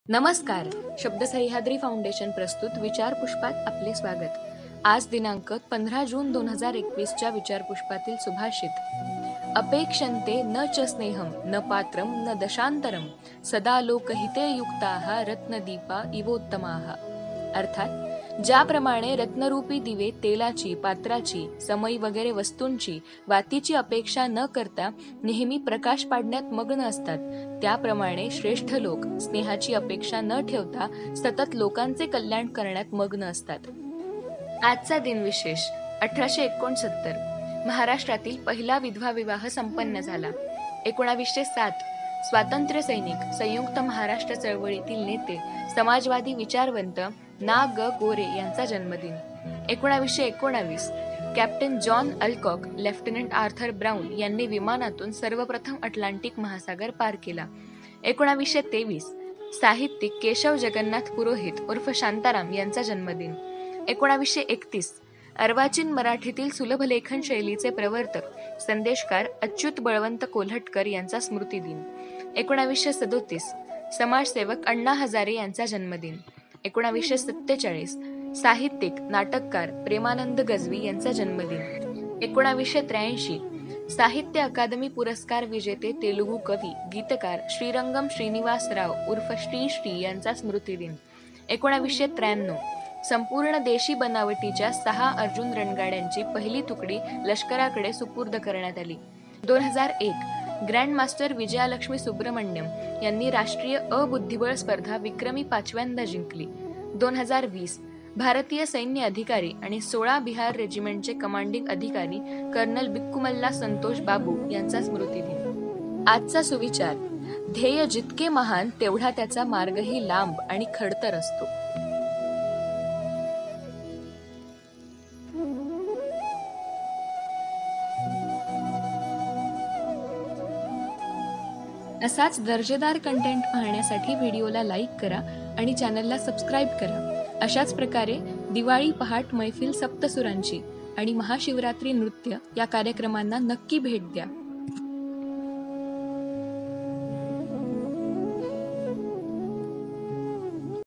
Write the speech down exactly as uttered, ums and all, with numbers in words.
नमस्कार. शब्द सह्याद्री फाउंडेशन प्रस्तुत विचार पुष्पात आपले स्वागत. आज दिनांक पंधरा जून दोन हजार एकवीस च्या विचार पुष्पातील सुभाषित. अपेक्षन्ते न च स्नेहम न पात्रम न दशांतरम सदा लोकहिते युक्ताः रत्नदीपा इवोत्तमाः. अर्थात ज्याप्रमाणे रत्नरूपी दिवे तेलाची, पात्राची, समई वगैरे वस्तूंची, वातीची अपेक्षा न करता नेहमी प्रकाश पाडण्यात मग्न असतात, त्याप्रमाणे श्रेष्ठ लोक स्नेहाची अपेक्षा न ठेवता सतत लोकांचे कल्याण करण्यात मग्न असतात. आजचा दिन विशेष. अठराशे एकोणसत्तर महाराष्ट्रातील पहिला विधवा विवाह संपन्न झाला. एकोणावीसशे सात स्वातंत्र्य सैनिक, संयुक्त महाराष्ट्र चळवळीतील नेते, समाजवादी विचारवंत ना ग गोरे यांचा जन्मदिन. एकोणावीसशे एकोणावीस captain John Alcock, lieutenant Arthur Brown यांनी विमानातून सर्वप्रथम अटलांटिक महासागर पार केला. एकोणावीसशे तेवीस साहित्यिक केशव जगन्नाथ पुरोहित उर्फ शांताराम यांचा जन्मदिन. एकोणावीसशे एकतीस अर्वाचीन मराठीतील सुलभ लेखन शैलीचे प्रवर्तक, संदेशकार अच्युत बळवंत कोल्हटकर यांचा स्मृतिदिन. एकोणावीसशे सदोतीस समाजसेवक अण्णा हजारे यांचा जन्मदिन. एकोणावीसशे सत्तेचाळीस साहित्यिक, नाटककार प्रेमानंद गजवी यांचा जन्मदिन. एकोणावीसशे त्र्याऐंशी साहित्य अकादमी पुरस्कार विजेते तेलुगू कवी, गीतकार श्रीरंगम श्रीनिवास राव उर्फ श्री श्री यांचा स्मृतिदिन. एकोणावीसशे त्र्याण्णव संपूर्ण देशी बनावटीच्या सहा अर्जुन रणगाड्यांची पहिली तुकडी लष्कराकडे सुपूर्द करण्यात आली. दोन हजार एक ग्रँडमास्टर विजयालक्ष्मी सुब्रमण्यम यांनी राष्ट्रीय अबुद्धिबळ स्पर्धा विक्रमी पाचव्यांदा जिंकली. दोन हजार वीस भारतीय सैन्य अधिकारी आणि सोळा बिहार रेजिमेंटचे कमांडिंग अधिकारी कर्नल बिक्कुमल्ला संतोष बाबू यांचा स्मृतिदिन. आजचा सुविचार. ध्येय जितके महान तेवढा त्याचा मार्गही लांब आणि खडतर असतो. असाच दर्जेदार कंटेंट पाहण्यासाठी व्हिडिओला लाईक करा आणि चॅनलला सबस्क्राईब करा. अशाच प्रकारे दिवाळी पहाट मैफिल सप्तसुरांची आणि महाशिवरात्री नृत्य या कार्यक्रमांना नक्की भेट द्या.